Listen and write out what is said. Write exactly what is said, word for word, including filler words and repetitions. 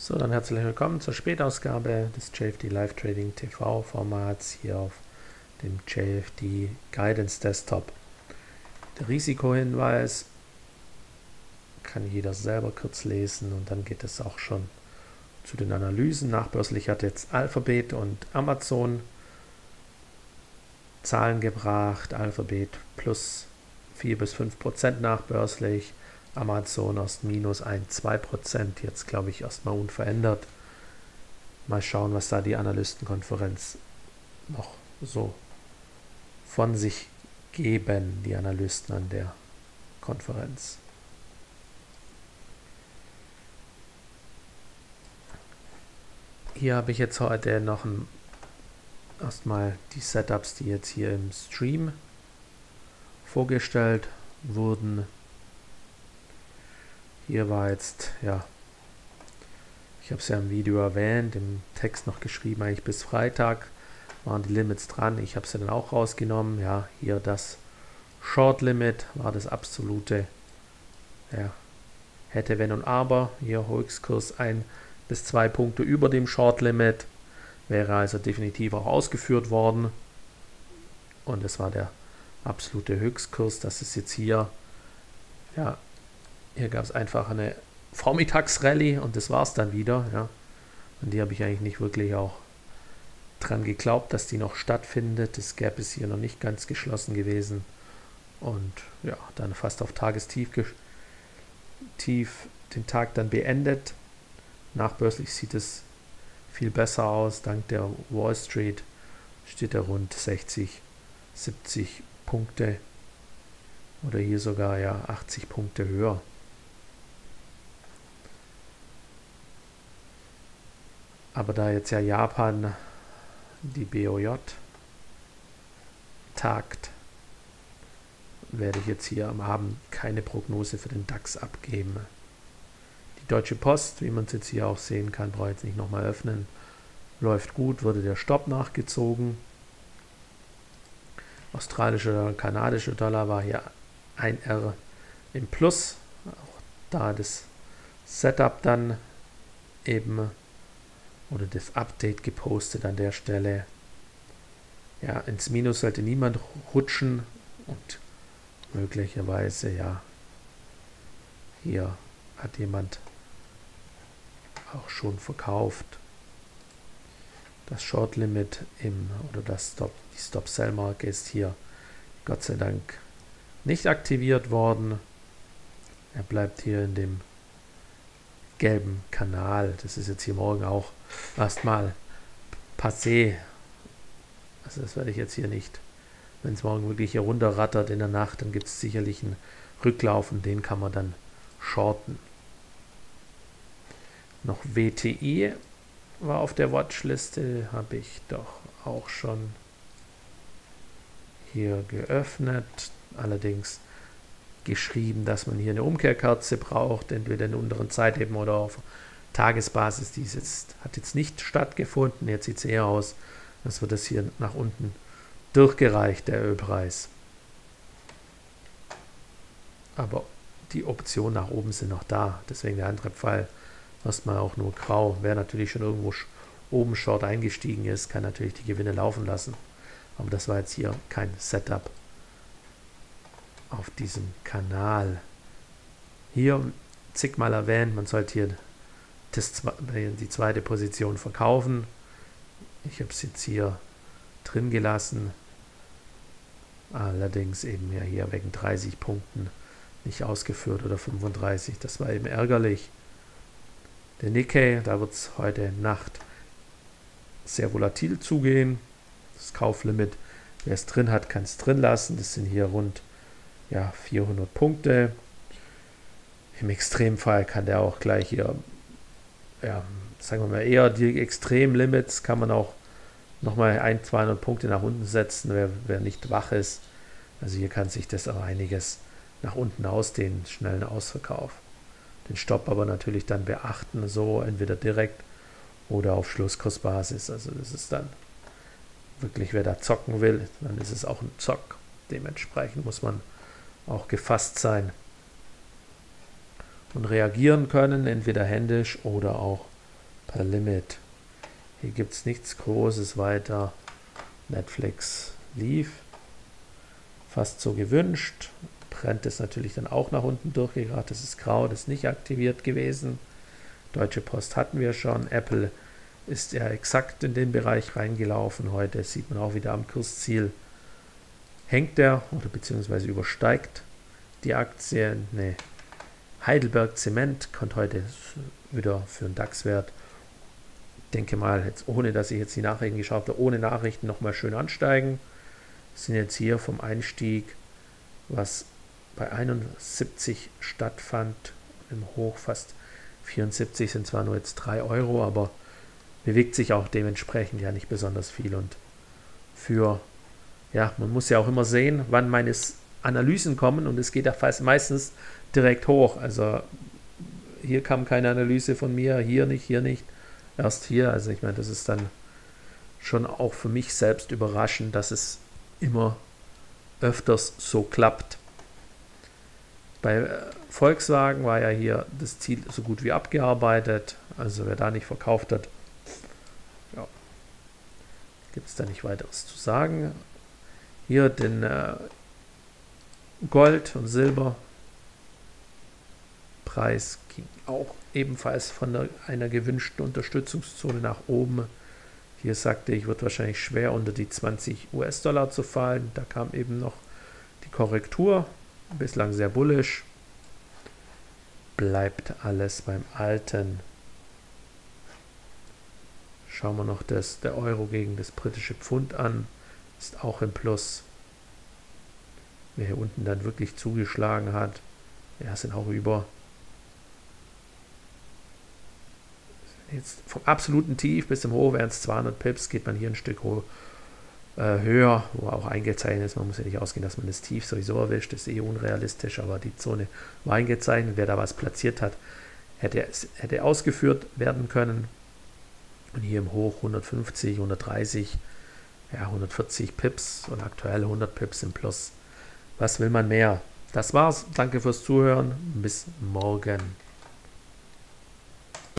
So, dann herzlich willkommen zur Spätausgabe des J F D Live Trading T V Formats hier auf dem J F D Guidance Desktop. Der Risikohinweis kann jeder selber kurz lesen und dann geht es auch schon zu den Analysen. Nachbörslich hat jetzt Alphabet und Amazon Zahlen gebracht. Alphabet plus vier bis fünf Prozent nachbörslich. Amazon erst minus ein bis zwei Prozent, jetzt glaube ich erstmal unverändert. Mal schauen, was da die Analystenkonferenz noch so von sich geben, die Analysten an der Konferenz. Hier habe ich jetzt heute noch ein, erstmal die Setups, die jetzt hier im Stream vorgestellt wurden. Hier war jetzt, ja, ich habe es ja im Video erwähnt, im Text noch geschrieben, eigentlich bis Freitag waren die Limits dran. Ich habe sie dann auch rausgenommen. Ja, hier das Short Limit war das absolute, ja, hätte, wenn und aber. Hier Höchstkurs ein bis zwei Punkte über dem Short Limit. Wäre also definitiv auch ausgeführt worden. Und es war der absolute Höchstkurs. Das ist jetzt hier, ja, hier gab es einfach eine Vormittagsrallye und das war es dann wieder. Ja. Und die habe ich eigentlich nicht wirklich auch dran geglaubt, dass die noch stattfindet. Das Gap ist hier noch nicht ganz geschlossen gewesen. Und ja, dann fast auf Tagestief tief den Tag dann beendet. Nachbörslich sieht es viel besser aus. Dank der Wall Street steht er rund sechzig, siebzig Punkte oder hier sogar ja achtzig Punkte höher. Aber da jetzt ja Japan die B O J tagt, werde ich jetzt hier am Abend keine Prognose für den DAX abgeben. Die Deutsche Post, wie man es jetzt hier auch sehen kann, brauche ich jetzt nicht nochmal öffnen, läuft gut, wurde der Stopp nachgezogen. Australischer oder kanadischer Dollar war hier ein R im Plus, auch da das Setup dann eben oder das Update gepostet an der Stelle. Ja, ins Minus sollte niemand rutschen und möglicherweise, ja, hier hat jemand auch schon verkauft. Das Short Limit im oder das Stop, die Stop Sell Marke ist hier Gott sei Dank nicht aktiviert worden. Er bleibt hier in dem gelben Kanal. Das ist jetzt hier morgen auch erstmal passé. Also das werde ich jetzt hier nicht. Wenn es morgen wirklich hier runterrattert in der Nacht, dann gibt es sicherlich einen Rücklauf und den kann man dann shorten. Noch W T I war auf der Watchliste, habe ich doch auch schon hier geöffnet. Allerdings geschrieben, dass man hier eine Umkehrkerze braucht, entweder in der unteren Zeitheben oder auf Tagesbasis. Dies jetzt, hat jetzt nicht stattgefunden. Jetzt sieht es eher aus, als wird das hier nach unten durchgereicht, der Ölpreis. Aber die Optionen nach oben sind noch da. Deswegen der andere Fall erstmal auch nur grau. Wer natürlich schon irgendwo oben short eingestiegen ist, kann natürlich die Gewinne laufen lassen. Aber das war jetzt hier kein Setup auf diesem Kanal. Hier zigmal erwähnt, man sollte hier das, die zweite Position verkaufen. Ich habe es jetzt hier drin gelassen. Allerdings eben ja hier wegen dreißig Punkten nicht ausgeführt oder fünfunddreißig. Das war eben ärgerlich. Der Nikkei, da wird es heute Nacht sehr volatil zugehen. Das Kauflimit, wer es drin hat, kann es drin lassen. Das sind hier rund ja, vierhundert Punkte. Im Extremfall kann der auch gleich hier, ja, sagen wir mal eher die Extremlimits, kann man auch nochmal ein, zweihundert Punkte nach unten setzen, wer, wer nicht wach ist. Also hier kann sich das auch einiges nach unten ausdehnen, schnellen Ausverkauf. Den Stopp aber natürlich dann beachten, so entweder direkt oder auf Schlusskursbasis. Also das ist dann wirklich, wer da zocken will, dann ist es auch ein Zock. Dementsprechend muss man auch gefasst sein und reagieren können, entweder händisch oder auch per Limit. Hier gibt es nichts Großes weiter. Netflix lief. Fast so gewünscht. Brennt es natürlich dann auch nach unten durchgegangen. Das ist grau, das ist nicht aktiviert gewesen. Deutsche Post hatten wir schon. Apple ist ja exakt in den Bereich reingelaufen. Heute sieht man auch wieder am Kursziel. Hängt der oder beziehungsweise übersteigt die Aktie. Ne, Heidelberg Zement kommt heute wieder für einen DAX-Wert. Denke mal, jetzt ohne dass ich jetzt die Nachrichten geschaut habe, ohne Nachrichten nochmal schön ansteigen. Sind jetzt hier vom Einstieg, was bei einundsiebzig stattfand, im Hoch fast vierundsiebzig, sind zwar nur jetzt drei Euro, aber bewegt sich auch dementsprechend ja nicht besonders viel. Und für, ja, man muss ja auch immer sehen, wann meine Analysen kommen, und es geht ja fast meistens direkt hoch. Also hier kam keine Analyse von mir, hier nicht, hier nicht, erst hier. Also ich meine, das ist dann schon auch für mich selbst überraschend, dass es immer öfters so klappt. Bei Volkswagen war ja hier das Ziel so gut wie abgearbeitet. Also wer da nicht verkauft hat, ja, gibt es da nicht weiteres zu sagen. Hier den äh, Gold- und Silberpreis ging auch ebenfalls von der, einer gewünschten Unterstützungszone nach oben. Hier sagte ich, wird wahrscheinlich schwer unter die zwanzig US-Dollar zu fallen. Da kam eben noch die Korrektur. Bislang sehr bullisch. Bleibt alles beim Alten. Schauen wir noch das, der Euro gegen das britische Pfund an. Ist auch im Plus. Wer hier unten dann wirklich zugeschlagen hat, ja, sind auch über. Jetzt vom absoluten Tief bis zum Hoch wären es zweihundert Pips, geht man hier ein Stück hoch, äh, höher, wo auch eingezeichnet ist. Man muss ja nicht ausgehen, dass man das Tief sowieso erwischt, das ist eh unrealistisch, aber die Zone war eingezeichnet. Wer da was platziert hat, hätte, hätte ausgeführt werden können. Und hier im Hoch hundertfünfzig, hundertdreißig, ja, hundertvierzig Pips und aktuell hundert Pips im Plus. Was will man mehr? Das war's. Danke fürs Zuhören. Bis morgen.